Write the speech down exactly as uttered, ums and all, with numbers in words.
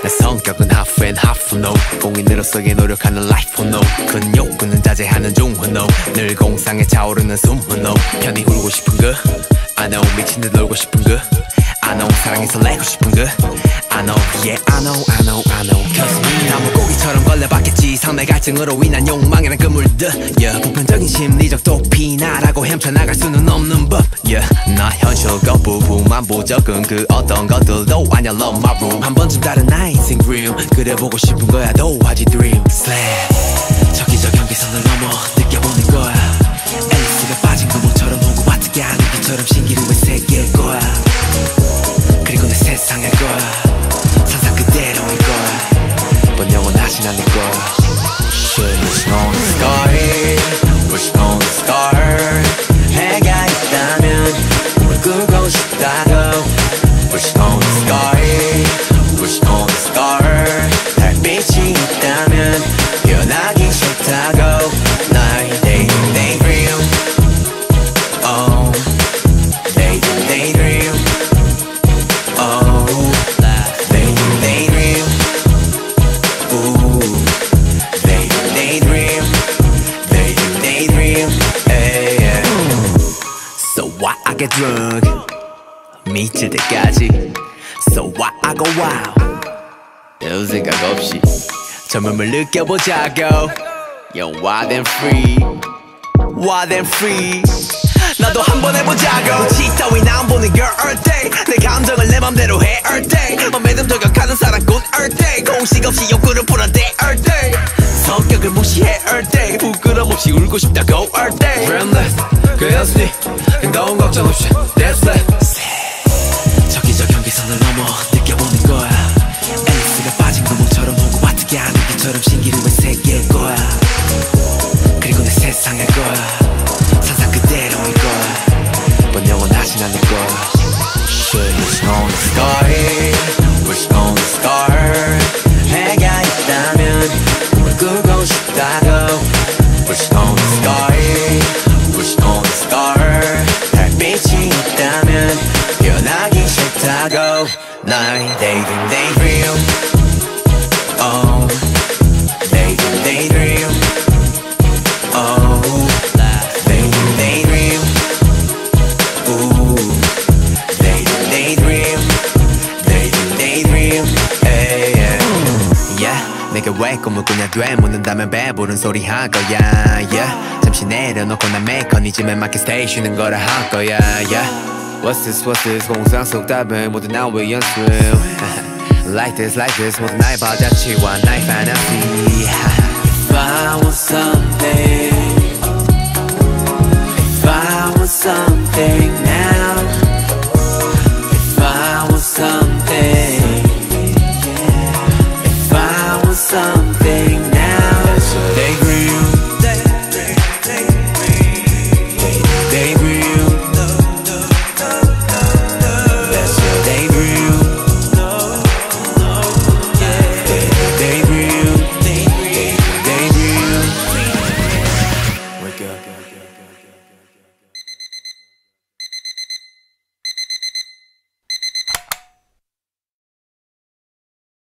내 성격은 half and half no 공인으로서의 노력하는 life no 큰 욕구는 자제하는 중 no 늘 공상에 차오르는 숨 no 편히 울고 싶은 그 I know 미친 듯 놀고 싶은 그 I know 사랑에 설레고 싶은 그 I know yeah I know I know I know Cause me 나 물고기처럼 걸려봤겠지 상대 갈증으로 인한 욕망이란 그물들 yeah 보편적인 심리적 도피 나라고 헤쳐나갈 수는 없는 법 yeah 나 현실 거부부만 보적은 그 어떤 것들도 아냐 love my room 한 번쯤 다른 나의 인생 dream 그래 보고 싶은 거야 도화지 dream slap 저기저 경계선을 넘어 느껴보는 거야 앨리스가 빠진 구멍처럼 호그와트게 하는 빛처럼 신기루의 세계일 거야 그리고 내 세상일 거야 상상 그대로일 거야 넌 영원하진 않을 거야 Wish on the star Wish on the star 해가 있다면 꿈을 꾸고 싶다고 Wish on the star Wish on the star 달빛이 있다면 변하기 싫다고 나의 daydream daydream Oh daydream daydream Oh daydream daydream Ooh daydream daydream Daydream daydream hey, yeah. So why I get drunk 미칠 때까지 So why I go wild 별 생각 없이 젊음을 느껴보자고 Yo wild and free Wild and free 나도 한번 해보자고 지 따위 나 안 보는 girl all day 내 감정을 내 맘대로 해 all day 맘에듬 저격하는 사랑꾼 all day 공식 없이 욕구를 풀어대 all day 성격을 무시해 all day 부끄럼 없이 울고 싶다고 all day Friendless 그 여순이 너무 걱정 없이 That's it 저기저 경계선을 넘어 느껴보는 거야 앨리스가 빠진 구멍처럼 호그와트게 하는 빛처럼 신기루의 세계일 거야 그리고 내 세상일 거야 상상 그대로일 거야 넌 영원하진 않을 거야 Wish on the star Wish on the star 해가 있다면 꿈을 꾸고 싶다고 Wish on the star Wish on the star 달빛이 있다면 변하기 싫다고 나의 daydream daydream Oh daydream daydream Oh daydream daydream Ooh daydream daydream Daydream daydream hey, yeah. yeah 내가 왜 꿈을 꾸냐 돼 묻는다면 배부른 소리 할 거야 yeah. 잠시 내려놓고 난 메커니즘에 맞게 스테이 쉬는 거라 할 거야 yeah. What's this what's this 공상 속 답은 모두 나 왜 연습 Like this like this 모두 나의 바자치와 나의 fantasy If I want something If I want something